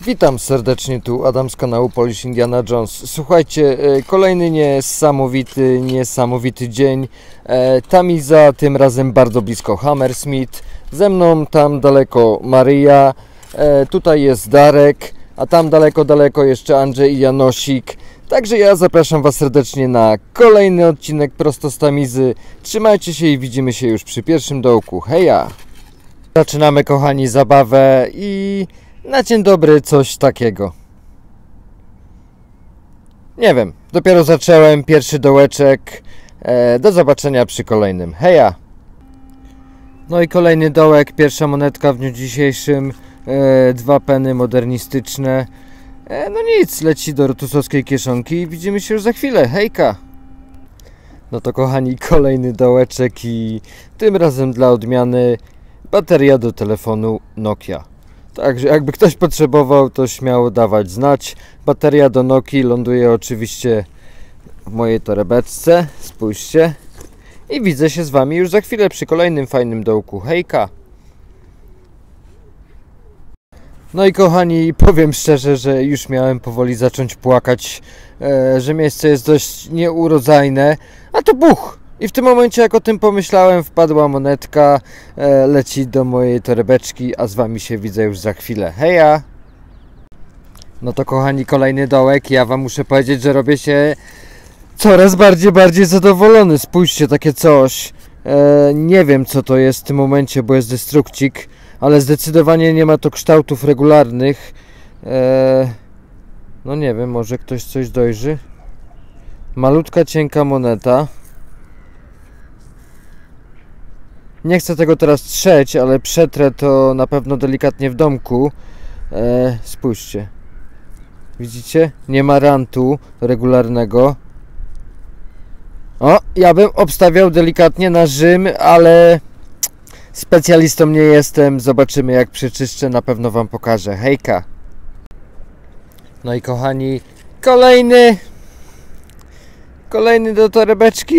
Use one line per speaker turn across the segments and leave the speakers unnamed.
Witam serdecznie, tu Adam z kanału Polish Indiana Jones. Słuchajcie, kolejny niesamowity dzień. Tamiza, tym razem bardzo blisko Hammersmith. Ze mną tam daleko Maryja, tutaj jest Darek, a tam daleko jeszcze Andrzej i Janosik. Także ja zapraszam Was serdecznie na kolejny odcinek prosto z Tamizy. Trzymajcie się i widzimy się już przy pierwszym dołku. Heja! Zaczynamy, kochani, zabawę i na dzień dobry coś takiego. Nie wiem, dopiero zacząłem pierwszy dołeczek. Do zobaczenia przy kolejnym. Heja! No i kolejny dołek, pierwsza monetka w dniu dzisiejszym. 2 peny modernistyczne. No nic, leci do rotusowskiej kieszonki i widzimy się już za chwilę. Hejka! No to, kochani, kolejny dołeczek i tym razem dla odmiany bateria do telefonu Nokia. Także jakby ktoś potrzebował, to śmiało dawać znać. Bateria do Nokii ląduje oczywiście w mojej torebeczce. Spójrzcie. I widzę się z Wami już za chwilę przy kolejnym fajnym dołku. Hejka! No i, kochani, powiem szczerze, że już miałem powoli zacząć płakać, że miejsce jest dość nieurodzajne, a to buch! I w tym momencie, jak o tym pomyślałem, wpadła monetka, leci do mojej torebeczki, a z Wami się widzę już za chwilę. Heja! No to, kochani, kolejny dołek. Ja Wam muszę powiedzieć, że robię się coraz bardziej zadowolony. Spójrzcie, takie coś. Nie wiem, co to jest w tym momencie, bo jest destrukcik, ale zdecydowanie nie ma to kształtów regularnych. No nie wiem, może ktoś coś dojrzy. Malutka, cienka moneta. Nie chcę tego teraz trzeć, ale przetrę to na pewno delikatnie w domku. Spójrzcie. Widzicie? Nie ma rantu regularnego. O, ja bym obstawiał delikatnie na Rzym, ale specjalistą nie jestem. Zobaczymy, jak przeczyszczę, na pewno Wam pokażę. Hejka! No i, kochani, kolejny do torebeczki.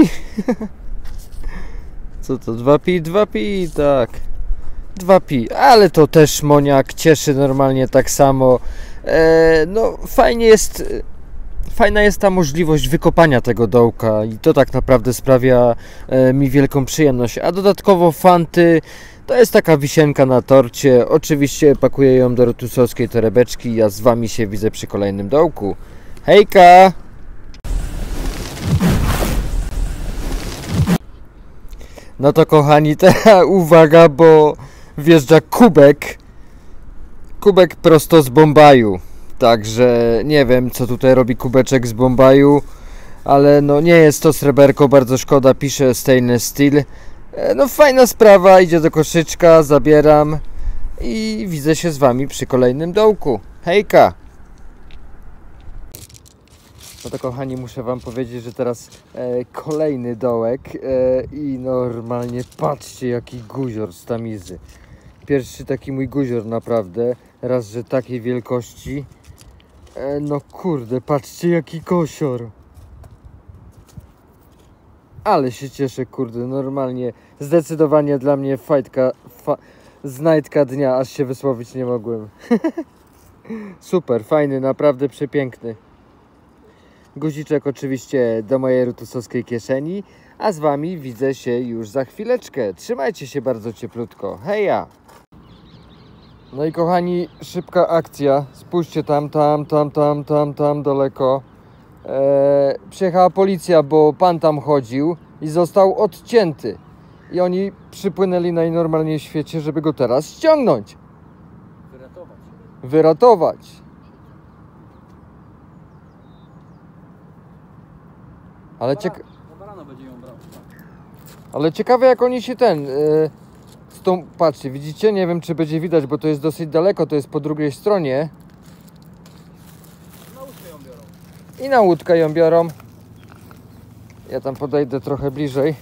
Co to? 2pi, tak. 2pi, ale to też moniak, cieszy normalnie tak samo. No fajna jest ta możliwość wykopania tego dołka i to tak naprawdę sprawia mi wielką przyjemność. A dodatkowo fanty to jest taka wisienka na torcie. Oczywiście pakuję ją do rotusowskiej torebeczki. Ja z Wami się widzę przy kolejnym dołku. Hejka! No to, kochani, teraz uwaga, bo wjeżdża kubek prosto z Bombaju. Także nie wiem, co tutaj robi kubeczek z Bombaju, ale no nie jest to sreberko, bardzo szkoda, pisze stainless steel. No fajna sprawa, idzie do koszyczka, zabieram i widzę się z Wami przy kolejnym dołku. Hejka! No to, kochani, muszę Wam powiedzieć, że teraz kolejny dołek i normalnie patrzcie, jaki guzior z Tamizy. Pierwszy taki mój guzior, naprawdę. Raz, że takiej wielkości. No kurde, patrzcie, jaki kosior. Ale się cieszę, kurde, normalnie. Zdecydowanie dla mnie znajdka dnia, aż się wysłowić nie mogłem. Super, fajny, naprawdę przepiękny. Guziczek oczywiście do mojej rotusowskiej kieszeni, a z Wami widzę się już za chwileczkę. Trzymajcie się bardzo cieplutko. Heja! No i, kochani, szybka akcja. Spójrzcie tam daleko. Przyjechała policja, bo pan tam chodził i został odcięty. I oni przypłynęli najnormalniej w świecie, żeby go teraz ściągnąć. Wyratować. Ale ciekawe, jak oni się patrzcie, widzicie? Nie wiem, czy będzie widać, bo to jest dosyć daleko, to jest po drugiej stronie. Na łódkę ją biorą. I na łódkę ją biorą. Ja tam podejdę trochę bliżej.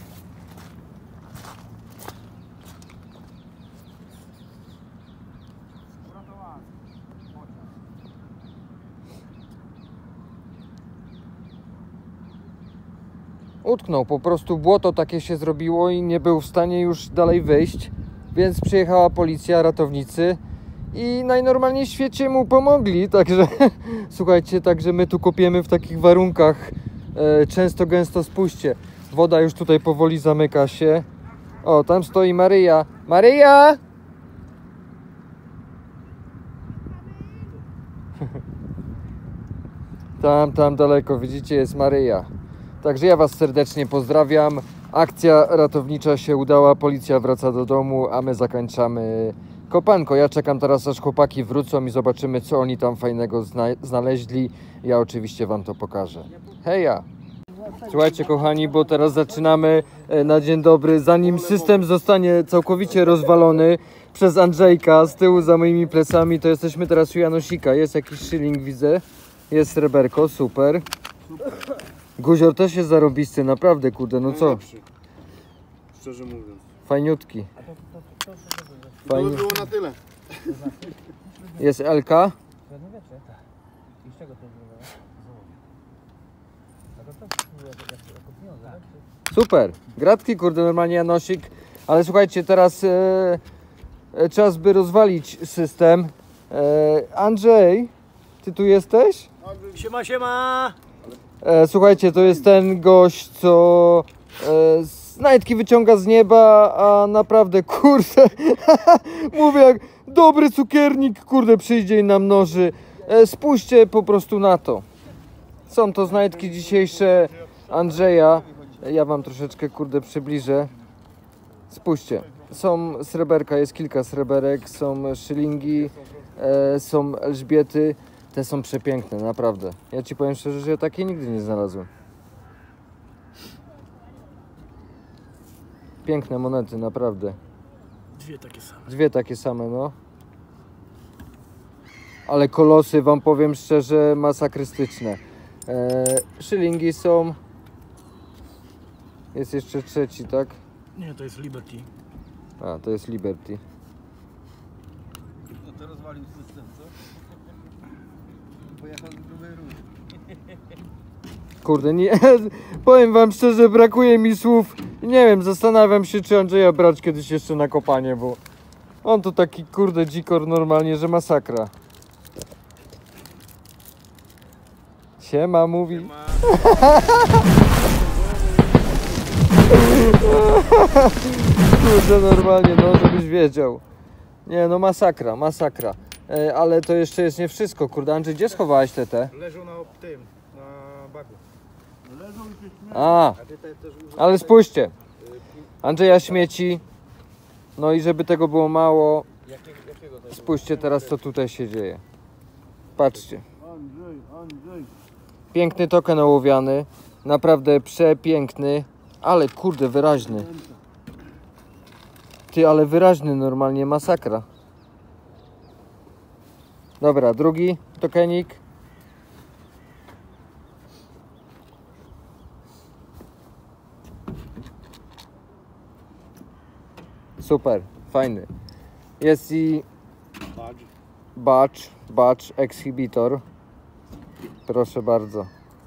Utknął, po prostu błoto takie się zrobiło i nie był w stanie już dalej wyjść, więc przyjechała policja, ratownicy i najnormalniej w świecie mu pomogli, także słuchajcie, także my tu kopiemy w takich warunkach, często gęsto, spójrzcie, woda już tutaj powoli zamyka się. O, tam stoi Maryja. Maryja! Tam daleko, widzicie, jest Maryja. Także ja was serdecznie pozdrawiam. Akcja ratownicza się udała, policja wraca do domu, a my zakończamy kopanko. Ja czekam teraz, aż chłopaki wrócą i zobaczymy, co oni tam fajnego znaleźli. Ja oczywiście wam to pokażę. Heja! Słuchajcie kochani, bo teraz zaczynamy na dzień dobry. Zanim system zostanie całkowicie rozwalony przez Andrzejka z tyłu za moimi plecami, to jesteśmy teraz u Janosika. Jest jakiś szyling, widzę. Jest sreberko, super. Guzior też jest zarobisty, naprawdę, kurde, no co?
Szczerze mówiąc.
Fajniutki.
To by było na tyle.
Jest LK. Super. Gratki, kurde, normalnie Janosik. Ale słuchajcie, teraz czas by rozwalić system. Andrzej, ty tu jesteś?
Siema, siema!
Słuchajcie, to jest ten gość, co znajdki wyciąga z nieba, a naprawdę, kurde, mówię jak dobry cukiernik, kurde, przyjdzie i namnoży. Spójrzcie po prostu na to. Są to znajdki dzisiejsze Andrzeja. Ja wam troszeczkę, kurde, przybliżę. Spójrzcie, są sreberka, jest kilka sreberek, są szylingi, są Elżbiety. Te są przepiękne, naprawdę. Ja ci powiem szczerze, że ja takiej nigdy nie znalazłem. Piękne monety, naprawdę.
Dwie takie same.
Dwie takie same, no. Ale kolosy, wam powiem szczerze, masakrystyczne. Szylingi są. Jest jeszcze trzeci, tak?
Nie, to jest Liberty.
A, to jest Liberty.
No to rozwalił system, co? Pojechał z grubej rury.
Kurde, nie, powiem wam szczerze, brakuje mi słów. Nie wiem, zastanawiam się, czy Andrzeja brać kiedyś jeszcze na kopanie, bo on to taki, kurde, dzikor normalnie, że masakra. Siema, mówi. Kurde, normalnie, no, żebyś wiedział. Nie, no masakra, masakra. Ale to jeszcze jest nie wszystko, kurde. Andrzej, gdzie schowałeś te?
Leżą na tym, na baku.
A, ale spójrzcie. Andrzeja śmieci. No i żeby tego było mało, spójrzcie teraz, co tutaj się dzieje. Patrzcie. Piękny token ołowiany. Naprawdę przepiękny. Ale kurde, wyraźny. Ty, ale wyraźny normalnie, masakra. Dobra, drugi tokenik. Super, fajny. Jest i badge exhibitor. Proszę bardzo.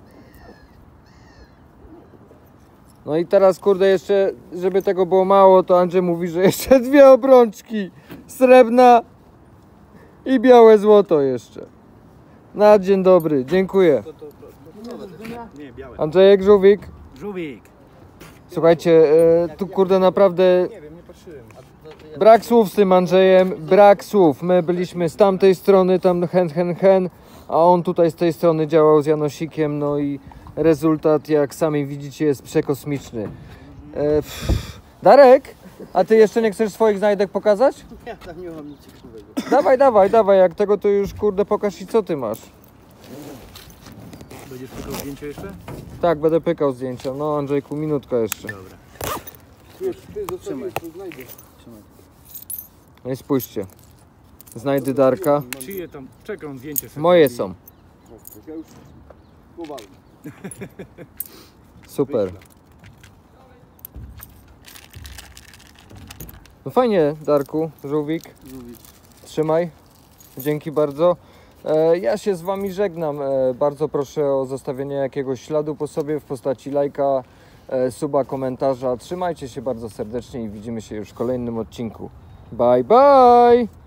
No i teraz, kurde, jeszcze, żeby tego było mało, to Andrzej mówi, że jeszcze dwie obrączki. Srebrna i białe złoto jeszcze. Na dzień dobry, dziękuję.
Nie, białe.
Andrzejek, Żółwik.
Żółwik.
Słuchajcie, tu kurde naprawdę
Nie wiem, nie patrzyłem.
brak słów z tym Andrzejem, brak słów. My byliśmy z tamtej strony, tam hen, a on tutaj z tej strony działał z Janosikiem, no i rezultat, jak sami widzicie, jest przekosmiczny. Darek, a ty jeszcze nie chcesz swoich znajdek pokazać?
Ja tam nie mam nic ciekawego.
Dawaj, jak tego to już, kurde, pokaż i co ty masz.
Będziesz tylko zdjęcie jeszcze?
Tak, będę pykał zdjęcia. No Andrzejku, minutka jeszcze.
Dobra.
Ty zostawiłeś, to znajdę.
No i spójrzcie. Znajdy Darka.
Czyje tam? Czekam, zdjęcie sobie.
Moje są.
Ja już chowałem.
Super. No fajnie, Darku, Żółwik. Trzymaj. Dzięki bardzo. Ja się z wami żegnam. Bardzo proszę o zostawienie jakiegoś śladu po sobie w postaci lajka, suba, komentarza. Trzymajcie się bardzo serdecznie i widzimy się już w kolejnym odcinku. Bye, bye!